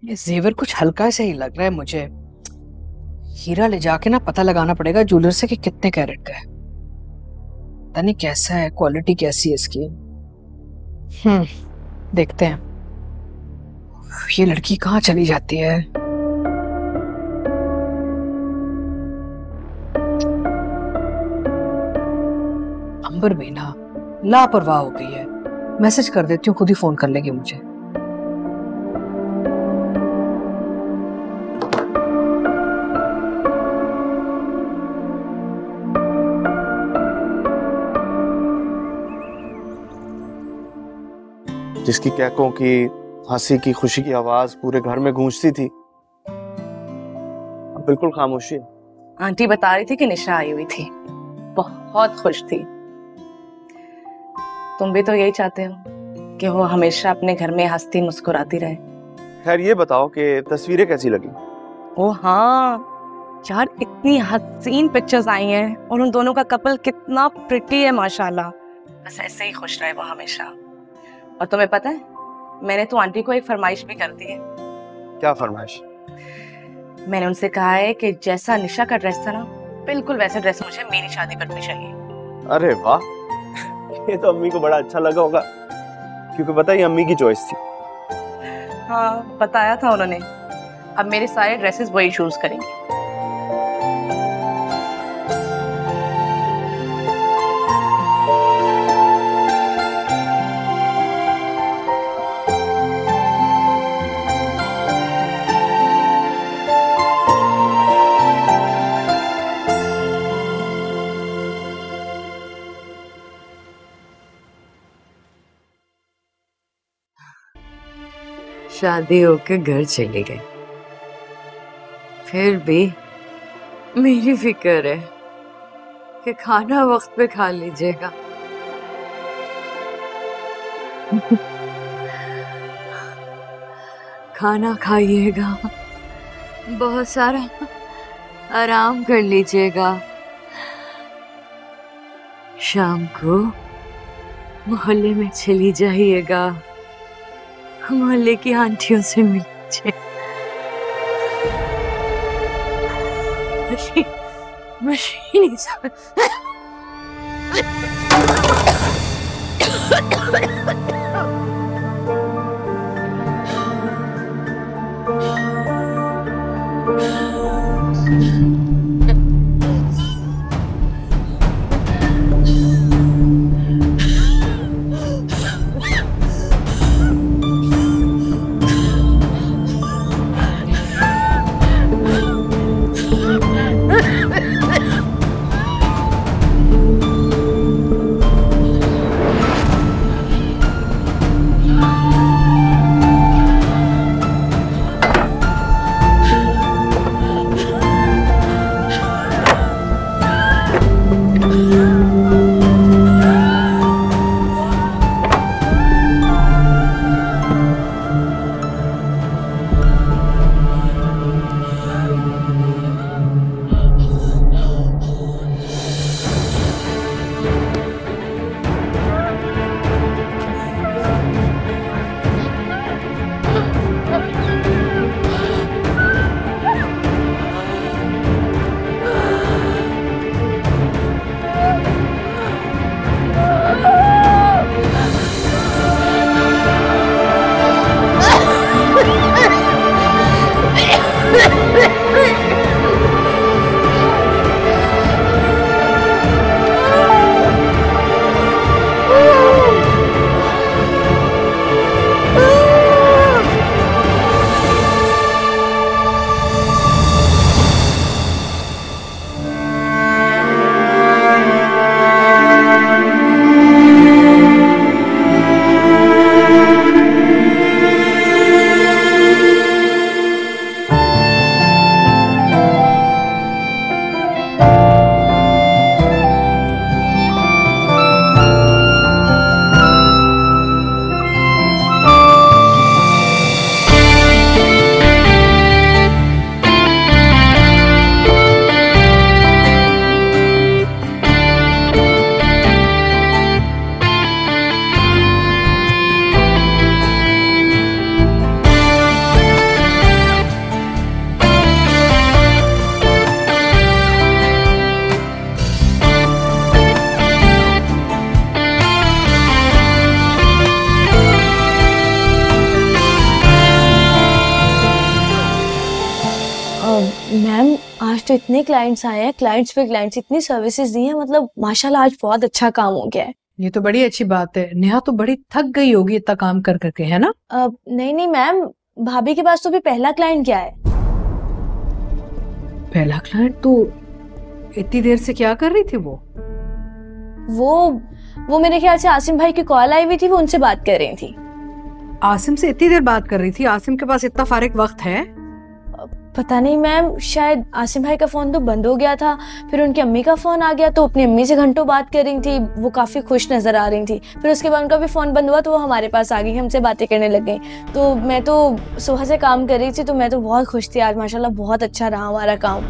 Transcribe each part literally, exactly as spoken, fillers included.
ये जेवर कुछ हल्का सा ही लग रहा है मुझे। हीरा ले जाके ना पता लगाना पड़ेगा ज्वेलर से कि कितने कैरेट का है। पता नहीं कैसा है, क्वालिटी कैसी है इसकी। हम्म देखते हैं ये लड़की कहाँ चली जाती है। अंबर भी ना लापरवाह हो गई है। मैसेज कर देती हूँ, खुद ही फोन कर लेगी मुझे। जिसकी कैकों की, हंसी की, खुशी की आवाज पूरे घर में गूंजती थी, अब बिल्कुल खामोशी है। आंटी बता रही थी कि निशा आई हुई थी, बहुत खुश थी। तुम भी तो यही चाहते हो कि वो हमेशा अपने घर में हंसती मुस्कुराती रहे। खैर ये बताओ कि तस्वीरें कैसी लगी? ओ हाँ यार, इतनी हसीन पिक्चर्स आई हैं और उन दोनों का कपल कितना प्रिटी है माशाल्लाह। बस ऐसे ही खुश रहे वो हमेशा। और तुम्हें पता है, मैंने तो आंटी को एक फरमाइश भी कर दी है। क्या फरमाइश? मैंने उनसे कहा है कि जैसा निशा का ड्रेस था ना, बिल्कुल वैसा ड्रेस मुझे मेरी शादी पर भी चाहिए। अरे वाह, ये तो अम्मी को बड़ा अच्छा लगा होगा, क्योंकि पता ही अम्मी की चॉइस थी। हाँ बताया था उन्होंने। अब मेरे सारे ड्रेसेस वही चूज करेंगे। शादी होके घर चली गई, फिर भी मेरी फिक्र है कि खाना वक्त पे खा लीजिएगा। खाना खाइएगा, बहुत सारा आराम कर लीजिएगा। शाम को मोहल्ले में चली जाइएगा, मोहल्ले की आंटियों से मिल लीजिए। मशीन मशीन तो इतने क्लाइंट्स आए हैं, क्लाइंट्स पे क्लाइंट्स, इतनी सर्विसेज दी हैं, मतलब माशाल्लाह आज बहुत अच्छा काम हो गया है। ये तो बड़ी अच्छी बात है। नेहा तो बड़ी थक गई होगी इतना काम कर करके, है ना? आ, नहीं नहीं मैम, भाभी के पास तो भी पहला क्लाइंट क्या है। पहला क्लाइंट? तो इतनी देर से क्या कर रही थी वो? वो वो मेरे ख्याल से आसिम भाई की कॉल आई हुई थी, वो उनसे बात कर रही थी। आसिम से इतनी देर बात कर रही थी? आसिम के पास इतना फारिग वक्त है? पता नहीं मैम, शायद आसिम भाई का फोन तो बंद हो गया था, फिर उनकी अम्मी का फोन आ गया तो अपनी अम्मी से घंटों बात कर रही थी, वो काफी खुश नजर आ रही थी। फिर उसके बाद उनका भी फोन बंद हुआ तो वो हमारे पास आ गई, हमसे बातें करने लग गई। तो मैं तो सुबह से काम कर रही थी तो मैं तो बहुत खुश थी आज, माशाल्लाह बहुत अच्छा रहा हमारा काम।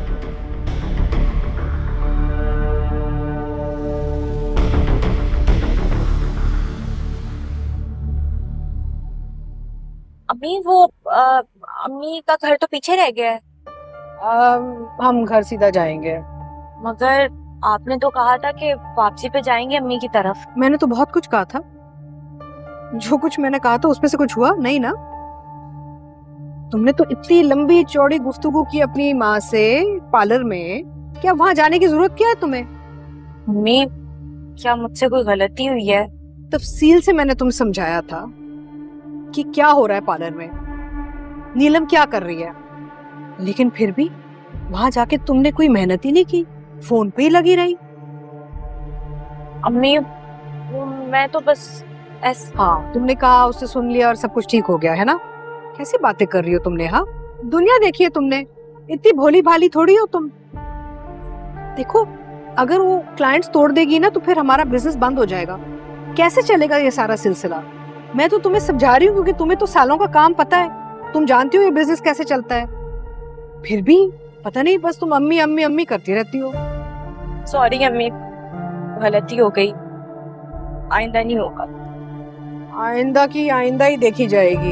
अम्मी वो आ, अम्मी का घर तो पीछे रह गया है। आ, हम घर सीधा जाएंगे। मगर आपने तो कहा था कि वापसी पे जाएंगे अम्मी की तरफ। मैंने तो बहुत कुछ कहा था, जो कुछ मैंने कहा था उसमें से कुछ हुआ नहीं ना? तुमने तो इतनी लंबी चौड़ी गुफ्तगू की अपनी माँ से पार्लर में, क्या वहां जाने की जरूरत क्या है तुम्हें? अम्मी क्या मुझसे कोई गलती हुई है? तफसील से मैंने तुम्हें समझाया था कि क्या हो रहा है पार्लर में, नीलम क्या कर रही है, लेकिन फिर भी वहां जाके तुमने कोई मेहनत ही नहीं की, फोन पे ही लगी रही। अम्मी मैं तो बस ऐस... हाँ, तुमने कहा, उससे सुन लिया और सब कुछ ठीक हो गया है ना? कैसी बातें कर रही हो तुमने? हाँ, दुनिया देखी है तुमने, इतनी भोली भाली थोड़ी हो तुम। देखो, अगर वो क्लाइंट्स तोड़ देगी ना तो फिर हमारा बिजनेस बंद हो जाएगा, कैसे चलेगा ये सारा सिलसिला? मैं तो तुम्हें समझा रही हूँ क्योंकि तुम्हें तो सालों का काम पता है, तुम जानती हो ये बिजनेस कैसे चलता है, फिर भी पता नहीं बस तुम अम्मी अम्मी अम्मी करती रहती हो। सॉरी अम्मी, गलती हो गई, आइंदा नहीं होगा। आइंदा की आइंदा ही देखी जाएगी।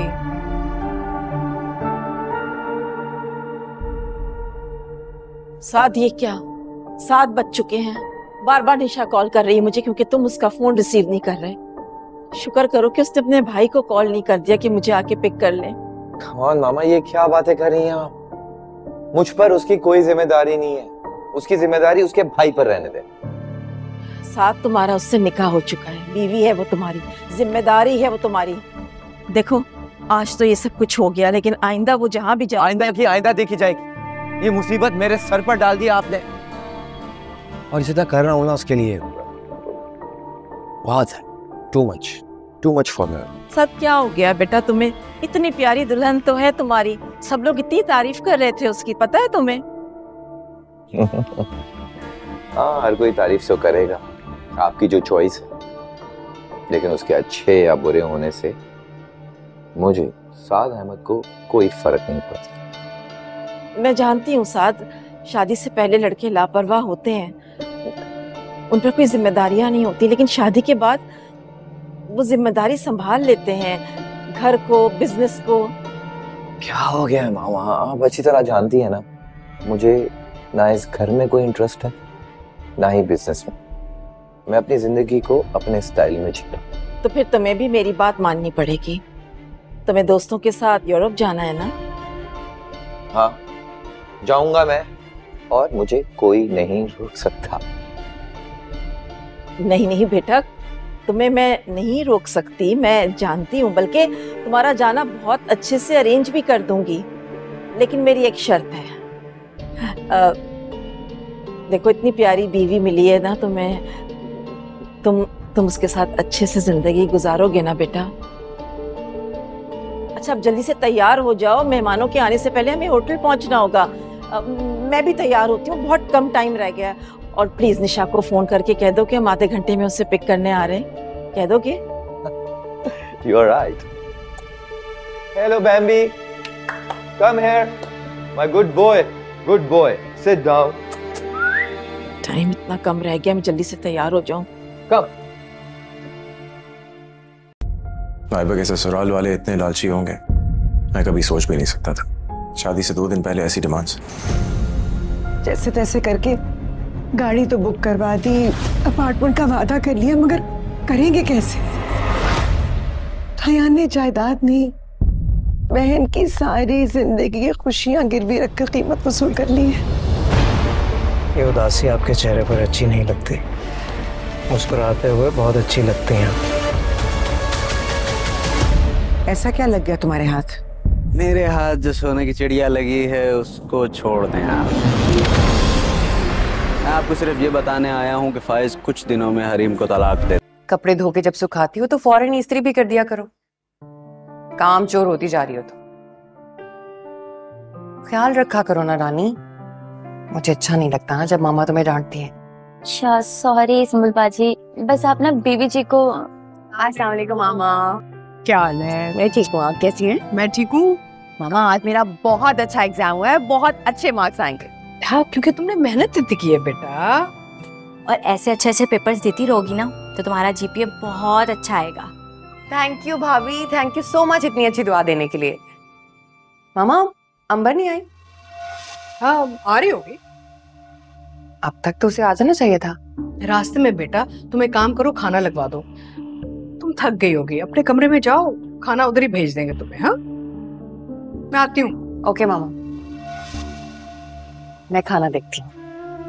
साथ ये क्या, सात बज चुके हैं, बार बार निशा कॉल कर रही है मुझे क्योंकि तुम उसका फोन रिसीव नहीं कर रहे। शुक्र करो कि उसने अपने भाई को कॉल नहीं कर दिया कि मुझे आके पिक कर ले। कौन मामा, ये क्या बातें कर रही हैं आप? मुझ पर उसकी कोई जिम्मेदारी नहीं है, उसकी जिम्मेदारी उसके भाई पर रहने दे। साथ तुम्हारा उससे निकाह हो चुका है, बीवी है वो तुम्हारी, जिम्मेदारी है वो तुम्हारी। देखो आज तो ये सब कुछ हो गया, लेकिन आइंदा वो जहाँ भी जाए, आइंदा की आइंदा देखी जाएगी। ये मुसीबत मेरे सर पर डाल दी आपने, और जितना कर रहा हूँ ना उसके लिए बहुत है, too much too much for me. सब क्या हो गया बेटा तुम्हें? इतनी प्यारी दुल्हन तो है तुम्हारी, सब लोग इतनी तारीफ कर रहे थे उसकी, पता है तुम्हें? हाँ, हर कोई तारीफ तो करेगा, आपकी जो चॉइस है, लेकिन उसके अच्छे या बुरे होने से मुझे साद अहमद को कोई फर्क नहीं पड़ता। मैं जानती हूँ साद, शादी से पहले लड़के लापरवाह होते हैं, उन पर कोई जिम्मेदारियां नहीं होती, लेकिन शादी के बाद वो जिम्मेदारी संभाल लेते हैं, घर को, बिजनेस को। क्या हो गया है मामा, आप अच्छी तरह जानती है ना, मुझे ना इस घर में कोई इंटरेस्ट है ना ही बिजनेस में। मैं अपनी जिंदगी को अपने स्टाइल में जीता। तो फिर तुम्हें भी मेरी बात माननी पड़ेगी। तुम्हें दोस्तों के साथ यूरोप जाना है ना? हाँ, जाऊंगा मैं, और मुझे कोई नहीं रोक सकता। नहीं नहीं बेटा, तुम्हें मैं नहीं रोक सकती, मैं जानती हूँ, बल्कि तुम्हारा जाना बहुत अच्छे से अरेंज भी कर दूंगी, लेकिन मेरी एक शर्त है। आ, देखो इतनी प्यारी बीवी मिली है ना तुम्हें, तुम तुम उसके साथ अच्छे से जिंदगी गुजारोगे ना बेटा? अच्छा अब जल्दी से तैयार हो जाओ, मेहमानों के आने से पहले हमें होटल पहुंचना होगा। आ, मैं भी तैयार होती हूँ, बहुत कम टाइम रह गया है। और प्लीज निशा को फोन करके कह दो कि हम आधे घंटे में उससे पिक करने आ रहे हैं, कह दोगे? You are right. Hello Bambi, come here, my good boy, good boy, sit down. Time इतना कम रह गया, मैं जल्दी से तैयार हो जाऊं। Come. भाईबा के ससुराल वाले इतने लालची होंगे, मैं कभी सोच भी नहीं सकता था। शादी से दो दिन पहले ऐसी डिमांड्स। जैसे तैसे करके गाड़ी तो बुक करवा दी, अपार्टमेंट का वादा कर लिया, मगर करेंगे कैसे? हयान ने जायदाद नहीं, बहन की सारी जिंदगी की खुशियां गिरवी रखकर कीमत वसूल कर ली है। ये उदासी आपके चेहरे पर अच्छी नहीं लगती, मुस्कुराते हुए बहुत अच्छी लगती हैं। ऐसा क्या लग गया तुम्हारे हाथ? मेरे हाथ जो सोने की चिड़िया लगी है उसको छोड़ दें आप। मैं आपको सिर्फ ये बताने आया हूँ कि फाइज कुछ दिनों में हरीम को तलाक दे। कपड़े धो के जब सुखाती हो तो फौरन इस्त्री भी कर दिया करो, काम चोर होती जा रही हो तो। ख्याल रखा करो ना रानी, मुझे अच्छा नहीं लगता ना जब मामा तुम्हें डांटती है। अच्छा सॉरी सुम्बुल बाजी, बस आप ना बीबी जी को। अस्सलाम वालेकुम मामा। क्या हाल है? मैं ठीक हूँ, आप कैसी हैं? मैं ठीक हूँ मामा, आज मेरा बहुत अच्छा एग्जाम हुआ है, बहुत अच्छे मार्क्स आएंगे। हाँ, क्योंकि तुमने मेहनत इतनी की है बेटा। और ऐसे अच्छे अच्छे पेपर्स देती रहोगी ना तो तुम्हारा जीपीए बहुत अच्छा आएगा। थैंक यू भाभी, थैंक यू सो मच इतनी अच्छी दुआ देने के लिए। मामा, अंबर नहीं आई? हाँ, आ रही होगी। अब तक तो उसे आ जाना चाहिए था। रास्ते में बेटा, तुम एक काम करो, खाना लगवा दो। तुम थक गई होगी, अपने कमरे में जाओ, खाना उधर ही भेज देंगे तुम्हें। हाँ, मैं आती हूँ। ओके मामा, मैं खाना देखती हूँ।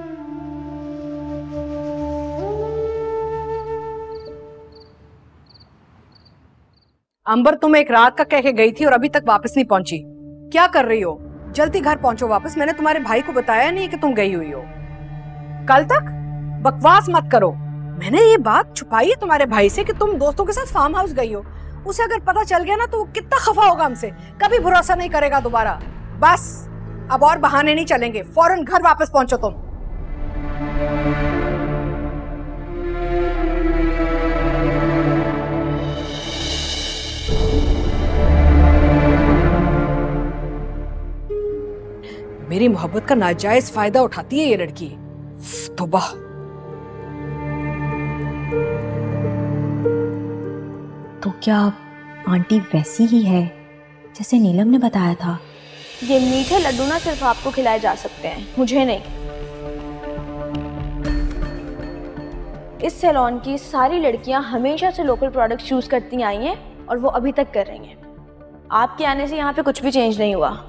अंबर, तुम एक रात का कह के गई थी और अभी तक वापस नहीं पहुंची। क्या कर रही हो? जल्दी घर पहुंचो वापस। मैंने तुम्हारे भाई को बताया नहीं कि तुम गई हुई हो। कल तक बकवास मत करो। मैंने ये बात छुपाई है तुम्हारे भाई से कि तुम दोस्तों के साथ फार्म हाउस गई हो। उसे अगर पता चल गया ना तो वो कितना खफा होगा हमसे, कभी भरोसा नहीं करेगा दोबारा। बस अब और बहाने नहीं चलेंगे, फौरन घर वापस पहुंचो तुम। मेरी मोहब्बत का नाजायज फायदा उठाती है ये लड़की। तौबा। तो क्या आंटी वैसी ही है जैसे नीलम ने बताया था? ये मीठे लड्डू ना सिर्फ आपको खिलाए जा सकते हैं, मुझे नहीं। इस सैलून की सारी लड़कियां हमेशा से लोकल प्रोडक्ट्स यूज करती आई हैं और वो अभी तक कर रही हैं। आपके आने से यहाँ पे कुछ भी चेंज नहीं हुआ।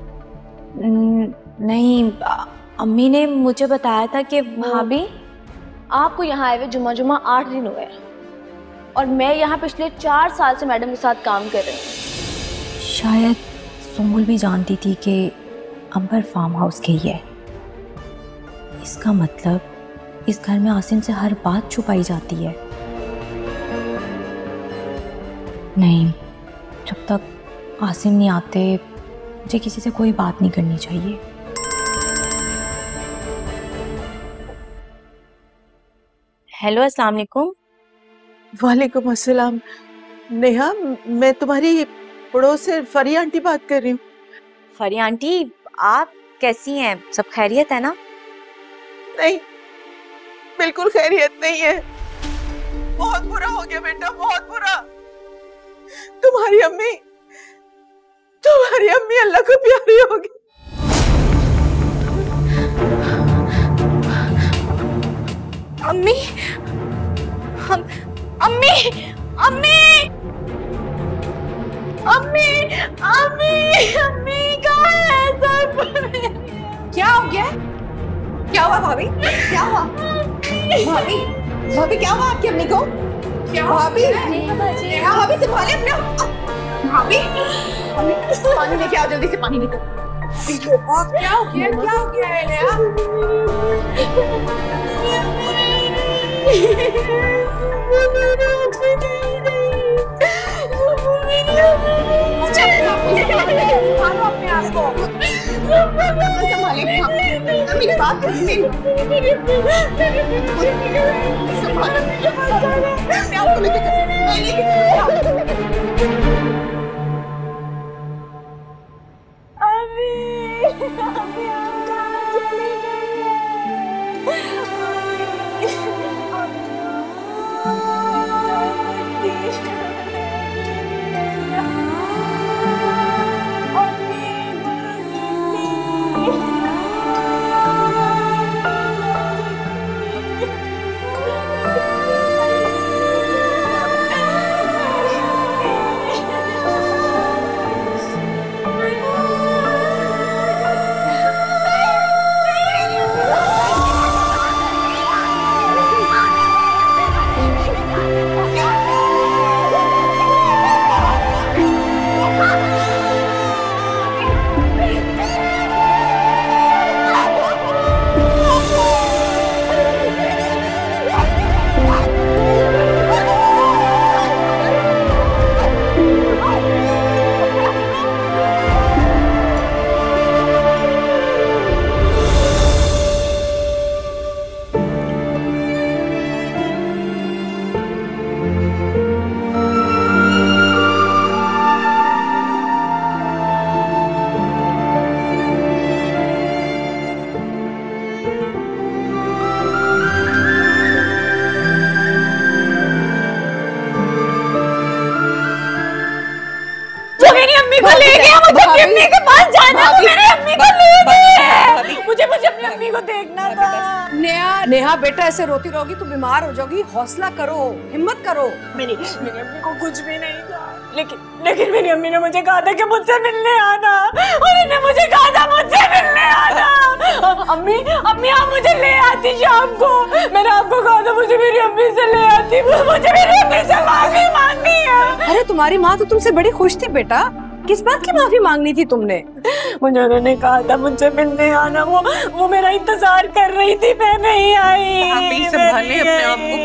नहीं, अम्मी ने मुझे बताया था कि भाभी, आपको यहाँ आए हुए जुम्मा जुम्मा आठ दिन हुए और मैं यहाँ पिछले चार साल से मैडम के साथ काम कर रही हूँ। शायद सुम्बुल भी जानती थी कि अंबर फार्म हाउस गई है। इसका मतलब इस घर में आसिम से हर बात छुपाई जाती है। नहीं, जब तक आसिम नहीं आते मुझे किसी से कोई बात नहीं करनी चाहिए। हेलो, अस्सलाम वालेकुम। वालेकुम अस्सलाम। नेहा, मैं तुम्हारी पड़ोस से फरिया आंटी बात कर रही हूँ। फरिया आंटी, आप कैसी हैं? सब खैरियत है ना? नहीं, बिल्कुल खैरियत नहीं है। बहुत बुरा हो गया बेटा, बहुत बुरा। तुम्हारी अम्मी तुम्हारी अम्मी अल्लाह को प्यारी होगी। अम्मी, हम, अम्मी, अम्मी, अम्मी, अम्मी, अम्मी कहाँ है? सब क्या हो गया? क्या हुआ भाभी? क्या हुआ? भाभी, भाभी क्या हुआ आपकी अम्मी को? क्या भाभी? भाभी संभाले अपने। भाभी, पानी लेके आओ, जल्दी से पानी लेके आओ। क्या हो गया? क्या हो गया है नेहा? संभालो अपने आप को। संभालिए, मेरी बात सुनिए। संभालो, मैं आपको लेके अम्मी को ले गया, मुझे अपनी अम्मी के पास जाना है, मेरी अम्मी को ले गया। मुझे मुझे अपनी अम्मी को देखना था। नेहा नेहा बेटा ऐसे रोती रहोगी तो बीमार हो जाओगी, हौसला करो, हिम्मत करो। मेरी मेरी अम्मी को कुछ भी नहीं था, लेकिन लेकिन मेरी अम्मी ने मुझे कहा था कि मुझसे मिलने आना, उन्होंने मुझे कहा था मुझसे मिलने आना। अम्मी अम्मी आप मुझे ले आती शाम को, मैंने आपको कहा था मुझे मेरी अम्मी से ले आती, मुझे मेरी अम्मी से माफी मांगनी है। अरे तुम्हारी माँ तो तुमसे बड़ी खुश थी बेटा, किस बात की माफी मांगनी थी तुमने? मुझे उन्होंने कहा था मुझसे मिलने आना, वो वो मेरा इंतजार कर रही थी, मैं नहीं आई। आप ही संभालिए अपने आप को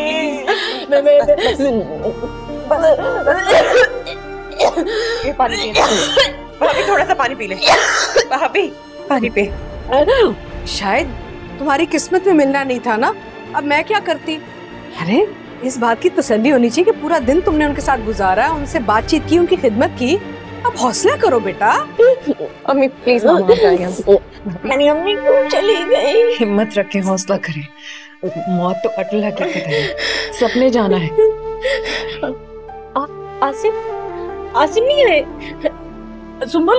प्लीज। ये पानी पी, भाभी थोड़ा सा पानी पी ले, भाभी पानी पे। शायद तुम्हारी किस्मत में मिलना नहीं था ना, अब मैं क्या करती? अरे इस बात की तसल्ली होनी चाहिए कि पूरा दिन तुमने उनके साथ गुजारा, उनसे बातचीत की, उनकी खिदमत की। अब हौसला करो बेटा। अम्मी प्लीज मत जाइए, मेरी अम्मी क्यों चली गई? हिम्मत रखें, हौसला करें, मौत तो अटल हकीकत है, सपने जाना है। आ, आसिम आसिम नहीं है, सुंबल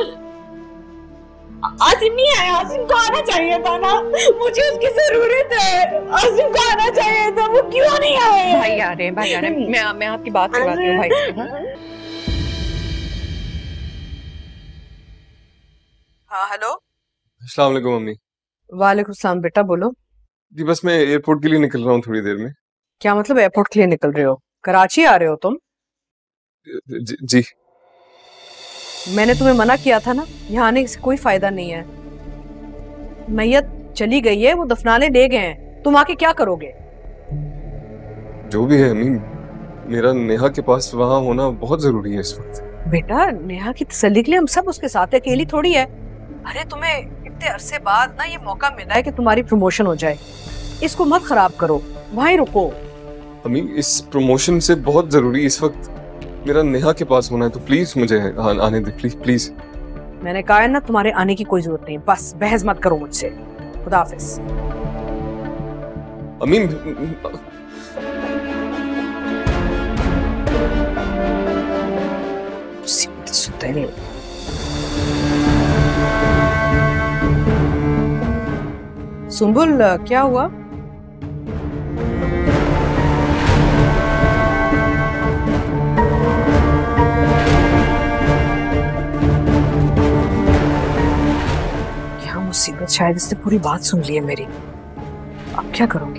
आसिम नहीं आया, आसिम को आना चाहिए था ना, मुझे उसकी जरूरत है, आसिम को आना चाहिए था, वो क्यों नहीं आए? भाई आ रहे हैं, भाई आ रहे हैं, मैं मैं आपकी बात करवाती हूँ भाई। हाँ हेलो। अस्सलाम वालेकुम मम्मी। वालेकुम सलाम बेटा, बोलो। जी बस मैं एयरपोर्ट के लिए निकल रहा हूँ थोड़ी देर में। क्या मतलब एयरपोर्ट के लिए निकल रहे हो? कराची आ रहे हो तुम? जी, जी। मैंने तुम्हें मना किया था ना, यहाँ आने से कोई फायदा नहीं है। मैयत चली गई है, वो दफनाने ले गए हैं, तुम आके क्या करोगे? जो भी है अम्मी, मेरा नेहा के पास वहाँ होना बहुत जरूरी है इस वक्त। बेटा नेहा की तसल्ली के लिए हम सब उसके साथ है, अकेली थोड़ी है। अरे तुम्हें इतने अरसे बाद ना ये मौका मिला है कि तुम्हारी प्रमोशन हो जाए, इसको मत खराब करो, वहीं रुको। अम्मी इस प्रमोशन से बहुत जरूरी इस वक्त मेरा नेहा के पास होना है, तो प्लीज मुझे आ, आने दे, प्लीज प्लीज। मैंने कहा है ना तुम्हारे आने की कोई जरूरत नहीं, बस बहस मत करो मुझसे। खुदा हाफिज। अम्मी सुनते नहीं। सुंबुल क्या हुआ? क्या मुसीबत, शायद इसने पूरी बात सुन ली है मेरी, अब क्या करोगी?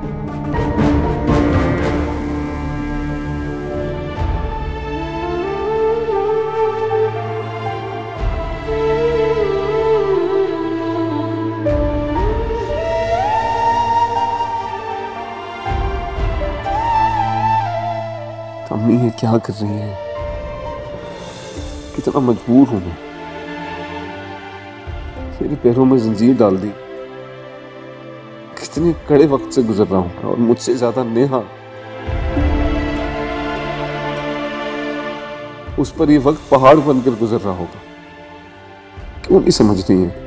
अम्मी ये क्या कर रही है? कितना मजबूर हूं मैं, मेरे पैरों में जंजीर डाल दी, कितने कड़े वक्त से गुजर रहा हूं, और मुझसे ज्यादा नेहा, उस पर ये वक्त पहाड़ बनकर गुजर रहा होगा। क्यों नहीं समझ रही है?